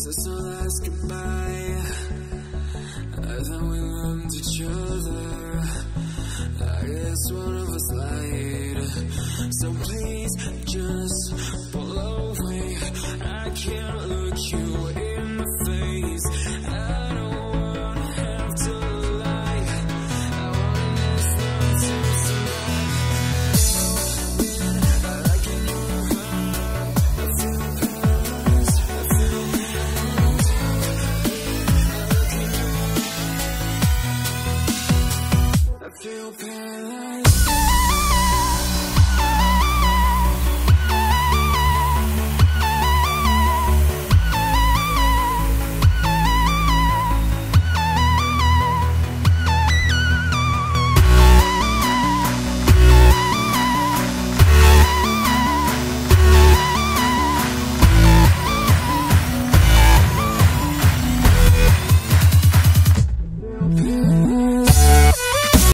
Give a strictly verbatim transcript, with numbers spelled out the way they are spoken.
Since our last goodbye, I thought we loved each other. I guess one of us lied. So please just pull away. I can't look you in the face. I don't wanna have to lie. I wanna listen to somebody. I like in your heart. I feel paradise. I feel paradise. I look in your eyes. I feel paradise.